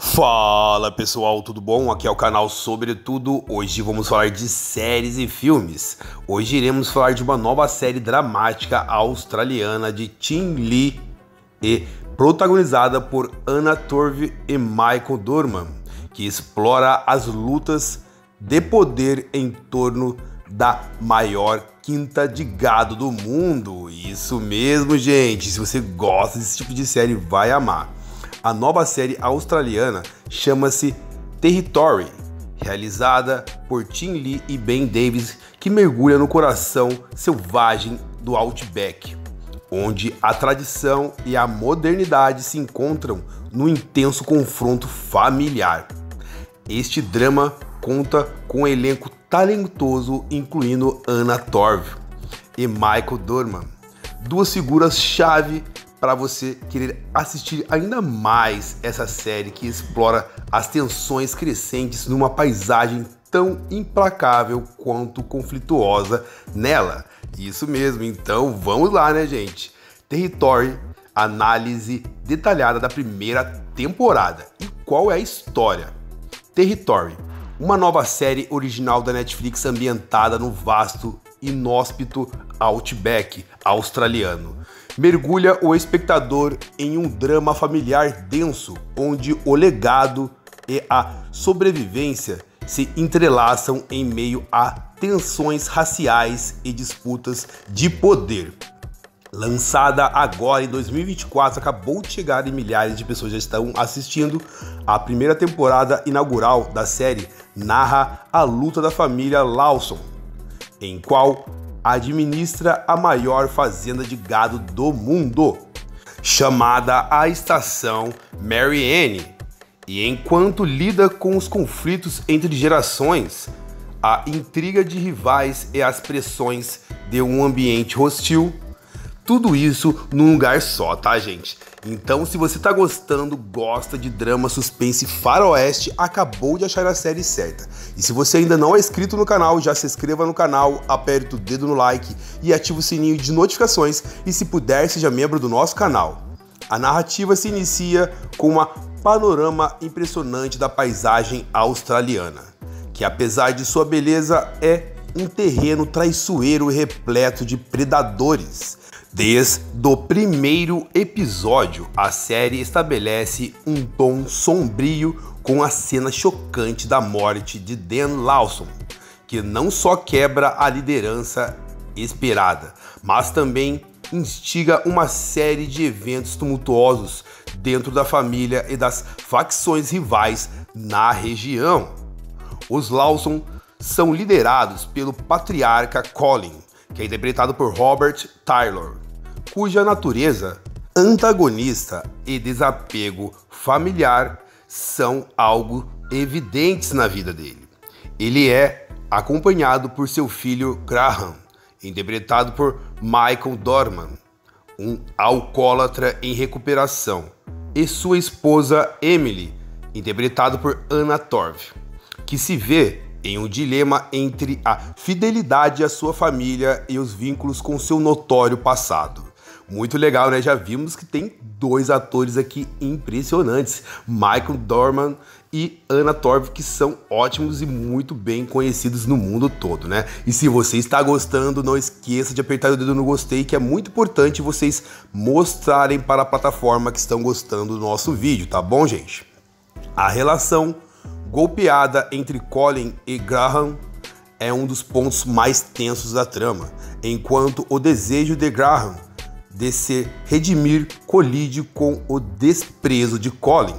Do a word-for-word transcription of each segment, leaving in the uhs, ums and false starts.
Fala pessoal, tudo bom? Aqui é o canal Sobretudo. Hoje vamos falar de séries e filmes. Hoje iremos falar de uma nova série dramática australiana de Tim Lee e protagonizada por Anna Torv e Michael Dorman, que explora as lutas de poder em torno da maior quinta de gado do mundo. Isso mesmo, gente. Se você gosta desse tipo de série, vai amar. A nova série australiana chama-se Territory, realizada por Tim Lee e Ben Davis, que mergulha no coração selvagem do Outback, onde a tradição e a modernidade se encontram no intenso confronto familiar. Este drama conta com um elenco talentoso, incluindo Anna Torv e Michael Dorman, duas figuras-chave para você querer assistir ainda mais essa série que explora as tensões crescentes numa paisagem tão implacável quanto conflituosa nela. Isso mesmo, então vamos lá, né, gente? Territory, análise detalhada da primeira temporada. E qual é a história? Territory, uma nova série original da Netflix ambientada no vasto, inóspito Outback australiano. Mergulha o espectador em um drama familiar denso, onde o legado e a sobrevivência se entrelaçam em meio a tensões raciais e disputas de poder. Lançada agora em dois mil e vinte e quatro, acabou de chegar e milhares de pessoas já estão assistindo. A primeira temporada inaugural da série narra a luta da família Lawson, em qual administra a maior fazenda de gado do mundo, chamada a Estação Marianne. E enquanto lida com os conflitos entre gerações, a intriga de rivais e as pressões de um ambiente hostil, tudo isso num lugar só, tá, gente? Então, se você tá gostando, gosta de drama, suspense, faroeste, acabou de achar a série certa. E se você ainda não é inscrito no canal, já se inscreva no canal, aperte o dedo no like e ative o sininho de notificações. E se puder, seja membro do nosso canal. A narrativa se inicia com uma panorama impressionante da paisagem australiana, que apesar de sua beleza, é um terreno traiçoeiro e repleto de predadores. Desde o primeiro episódio, a série estabelece um tom sombrio com a cena chocante da morte de Dan Lawson, que não só quebra a liderança esperada, mas também instiga uma série de eventos tumultuosos dentro da família e das facções rivais na região. Os Lawson são liderados pelo patriarca Colin, que é interpretado por Robert Taylor, cuja natureza antagonista e desapego familiar são algo evidentes na vida dele. Ele é acompanhado por seu filho Graham, interpretado por Michael Dorman, um alcoólatra em recuperação, e sua esposa Emily, interpretado por Anna Torv, que se vê em um dilema entre a fidelidade à sua família e os vínculos com seu notório passado. Muito legal, né? Já vimos que tem dois atores aqui impressionantes, Michael Dorman e Anna Torv, que são ótimos e muito bem conhecidos no mundo todo, né? E se você está gostando, não esqueça de apertar o dedo no gostei, que é muito importante vocês mostrarem para a plataforma que estão gostando do nosso vídeo, tá bom, gente? A relação golpeada entre Colin e Graham é um dos pontos mais tensos da trama, enquanto o desejo de Graham de se redimir colide com o desprezo de Colin.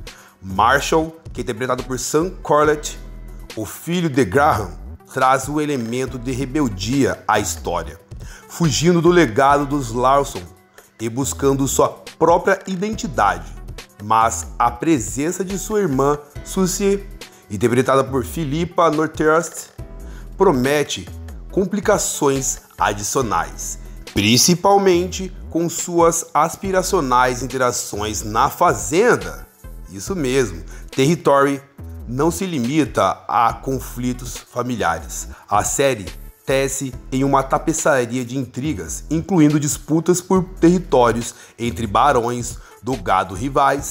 Marshall, que é interpretado por Sam Corlett, o filho de Graham, traz o elemento de rebeldia à história, fugindo do legado dos Lawson e buscando sua própria identidade. Mas a presença de sua irmã Susie, interpretada por Philippa Northurst, promete complicações adicionais, principalmente com suas aspiracionais interações na fazenda. Isso mesmo, Territory não se limita a conflitos familiares. A série tece em uma tapeçaria de intrigas, incluindo disputas por territórios entre barões do gado rivais,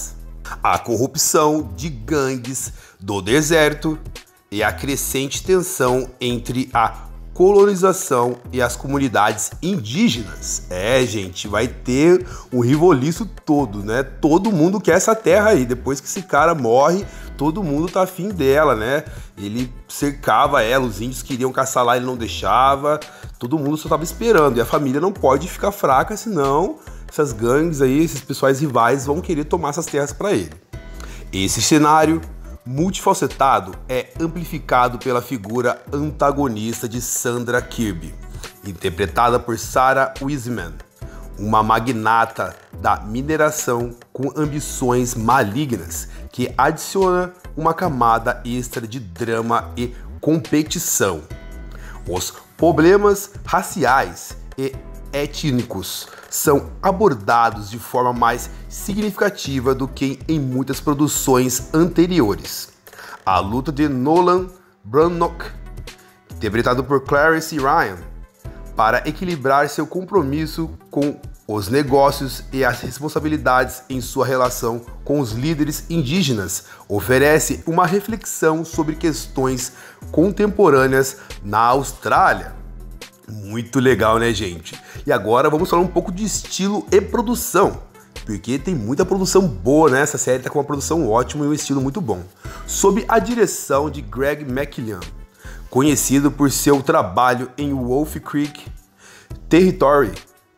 a corrupção de gangues do deserto e a crescente tensão entre a colonização e as comunidades indígenas. É, gente, vai ter um rivoliço todo, né? Todo mundo quer essa terra aí. Depois que esse cara morre, todo mundo tá afim dela, né? Ele cercava ela, os índios queriam caçar lá, ele não deixava. Todo mundo só tava esperando. E a família não pode ficar fraca, senão essas gangues aí, esses pessoais rivais vão querer tomar essas terras para ele. Esse cenário multifacetado é amplificado pela figura antagonista de Sandra Kirby, interpretada por Sarah Wiseman, uma magnata da mineração com ambições malignas que adiciona uma camada extra de drama e competição. Os problemas raciais e étnicos são abordados de forma mais significativa do que em muitas produções anteriores. A luta de Nolan Brannock, interpretado por Clarence Ryan, para equilibrar seu compromisso com os negócios e as responsabilidades em sua relação com os líderes indígenas, oferece uma reflexão sobre questões contemporâneas na Austrália. Muito legal, né, gente? E agora vamos falar um pouco de estilo e produção, porque tem muita produção boa, né? Essa série tá com uma produção ótima e um estilo muito bom. Sob a direção de Greg McKeown, conhecido por seu trabalho em Wolf Creek, Territory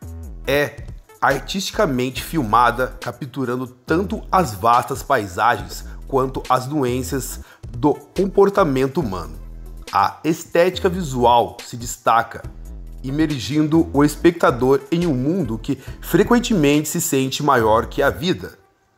é artisticamente filmada, capturando tanto as vastas paisagens quanto as nuances do comportamento humano. A estética visual se destaca, imergindo o espectador em um mundo que frequentemente se sente maior que a vida.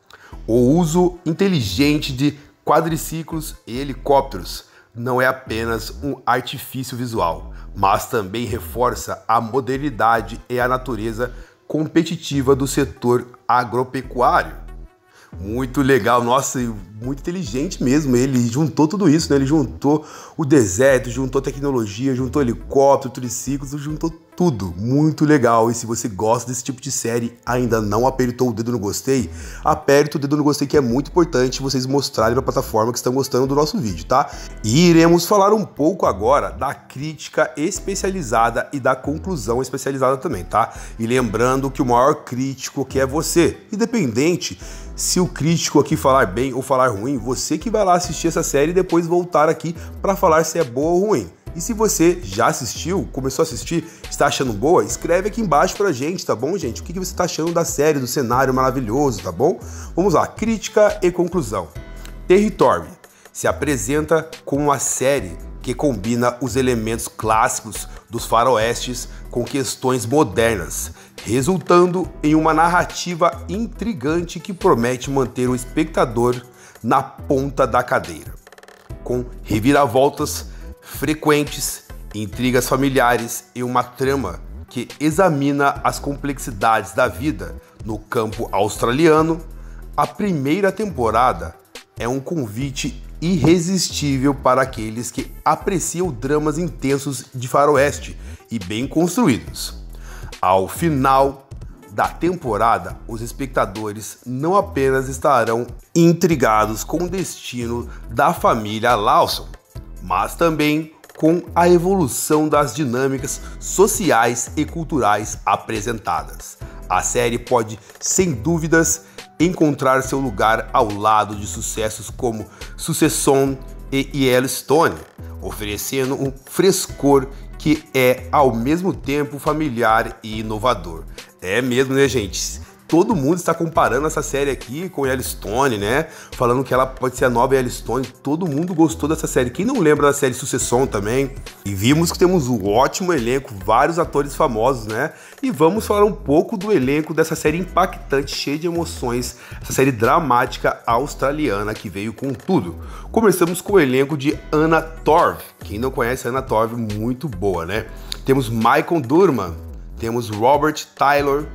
O uso inteligente de quadriciclos e helicópteros não é apenas um artifício visual, mas também reforça a modernidade e a natureza competitiva do setor agropecuário. Muito legal, nossa, muito inteligente mesmo, ele juntou tudo isso, né? Ele juntou o deserto, juntou tecnologia, juntou helicóptero, triciclos, juntou tudo, muito legal. E se você gosta desse tipo de série, ainda não apertou o dedo no gostei, aperte o dedo no gostei, que é muito importante vocês mostrarem na plataforma que estão gostando do nosso vídeo, tá? E iremos falar um pouco agora da crítica especializada e da conclusão especializada também, tá? E lembrando que o maior crítico que é você, independente se o crítico aqui falar bem ou falar ruim, você que vai lá assistir essa série e depois voltar aqui para falar se é boa ou ruim. E se você já assistiu, começou a assistir, está achando boa, escreve aqui embaixo pra gente, tá bom, gente? O que você está achando da série, do cenário maravilhoso, tá bom? Vamos lá, crítica e conclusão. Territory se apresenta como uma série que combina os elementos clássicos dos faroestes com questões modernas, resultando em uma narrativa intrigante que promete manter o espectador na ponta da cadeira, com reviravoltas frequentes, intrigas familiares e uma trama que examina as complexidades da vida no campo australiano. A primeira temporada é um convite irresistível para aqueles que apreciam dramas intensos de faroeste e bem construídos. Ao final da temporada, os espectadores não apenas estarão intrigados com o destino da família Lawson, mas também com a evolução das dinâmicas sociais e culturais apresentadas. A série pode, sem dúvidas, encontrar seu lugar ao lado de sucessos como Succession e Yellowstone, oferecendo um frescor que é ao mesmo tempo familiar e inovador. É mesmo, né, gente? Todo mundo está comparando essa série aqui com Yellowstone, né? Falando que ela pode ser a nova Yellowstone. Todo mundo gostou dessa série. Quem não lembra da série Succession também? E vimos que temos um ótimo elenco, vários atores famosos, né? E vamos falar um pouco do elenco dessa série impactante, cheia de emoções. Essa série dramática australiana que veio com tudo. Começamos com o elenco de Anna Torv. Quem não conhece a Anna Torv, muito boa, né? Temos Michael Durman, temos Robert Taylor,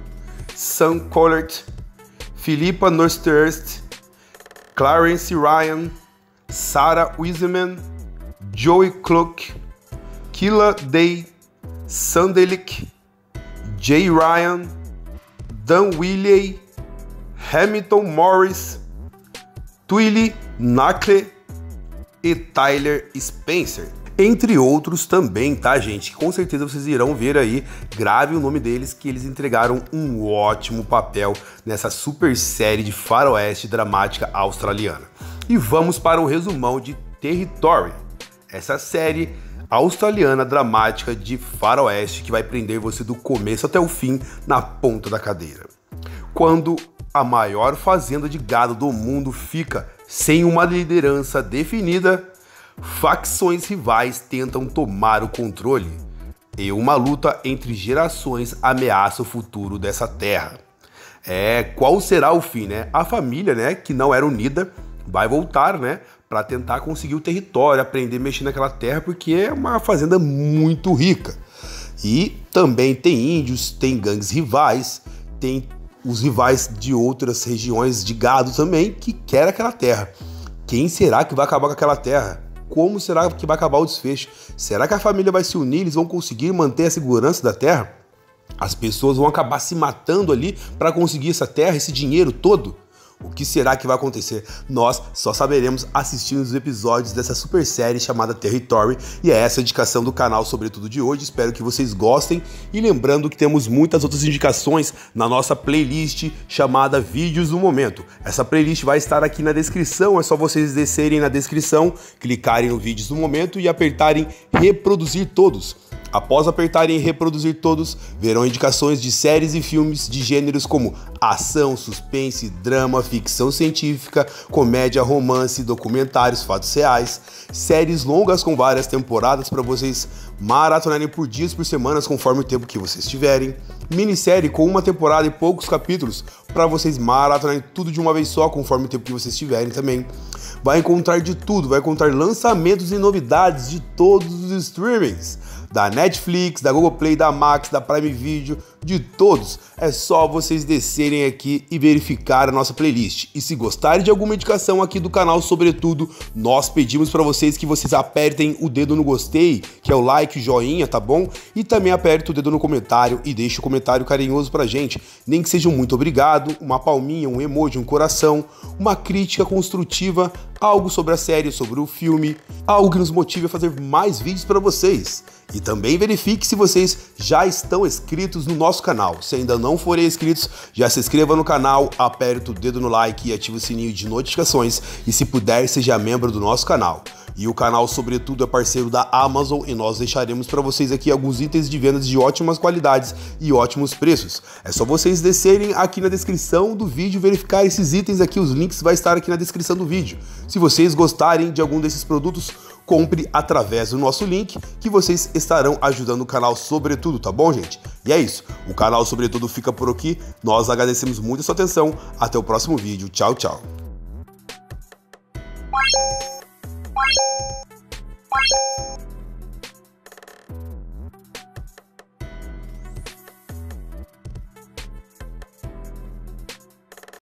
Sam Collett, Philippa Northurst, Clarence Ryan, Sarah Wiseman, Joey Kluck, Killa Day, Sandelik, Jay Ryan, Dan Willey, Hamilton Morris, Twilly Nacle e Tyler Spencer, entre outros também, tá, gente? Com certeza vocês irão ver aí, grave o nome deles, que eles entregaram um ótimo papel nessa super série de faroeste dramática australiana. E vamos para o resumão de Territory, essa série australiana dramática de faroeste que vai prender você do começo até o fim na ponta da cadeira. Quando a maior fazenda de gado do mundo fica sem uma liderança definida, facções rivais tentam tomar o controle e uma luta entre gerações ameaça o futuro dessa terra. É, qual será o fim, né? A família, né, que não era unida, vai voltar, né, para tentar conseguir o território, aprender a mexer naquela terra, porque é uma fazenda muito rica. E também tem índios, tem gangues rivais, tem os rivais de outras regiões de gado também que querem aquela terra. Quem será que vai acabar com aquela terra? Como será que vai acabar o desfecho? Será que a família vai se unir? Eles vão conseguir manter a segurança da terra? As pessoas vão acabar se matando ali para conseguir essa terra, esse dinheiro todo? O que será que vai acontecer? Nós só saberemos assistindo os episódios dessa super série chamada Territory, e é essa a indicação do canal Sobretudo de hoje. Espero que vocês gostem, e lembrando que temos muitas outras indicações na nossa playlist chamada Vídeos do Momento. Essa playlist vai estar aqui na descrição, é só vocês descerem na descrição, clicarem no Vídeos do Momento e apertarem Reproduzir Todos. Após apertarem em reproduzir todos, verão indicações de séries e filmes de gêneros como ação, suspense, drama, ficção científica, comédia, romance, documentários, fatos reais, séries longas com várias temporadas para vocês maratonarem por dias, por semanas, conforme o tempo que vocês tiverem, minissérie com uma temporada e poucos capítulos para vocês maratonarem tudo de uma vez só, conforme o tempo que vocês tiverem também. Vai encontrar de tudo, vai encontrar lançamentos e novidades de todos os streamings, da Netflix, da Google Play, da Max, da Prime Video, de todos. É só vocês descerem aqui e verificar a nossa playlist. E se gostarem de alguma indicação aqui do canal, sobretudo, nós pedimos para vocês que vocês apertem o dedo no gostei, que é o like, o joinha, tá bom? E também apertem o dedo no comentário e deixe um comentário carinhoso pra gente, nem que seja um muito obrigado, uma palminha, um emoji, um coração, uma crítica construtiva, algo sobre a série, sobre o filme, algo que nos motive a fazer mais vídeos para vocês. E também verifique se vocês já estão inscritos no nosso canal. Se ainda não forem inscritos, já se inscreva no canal, aperte o dedo no like e ative o sininho de notificações. E se puder, seja membro do nosso canal. E o canal, sobretudo, é parceiro da Amazon e nós deixaremos para vocês aqui alguns itens de vendas de ótimas qualidades e ótimos preços. É só vocês descerem aqui na descrição do vídeo, verificar esses itens aqui, os links vai estar aqui na descrição do vídeo. Se vocês gostarem de algum desses produtos, compre através do nosso link, que vocês estarão ajudando o canal Sobretudo, tá bom, gente? E é isso, o canal Sobretudo fica por aqui, nós agradecemos muito a sua atenção, até o próximo vídeo, tchau, tchau.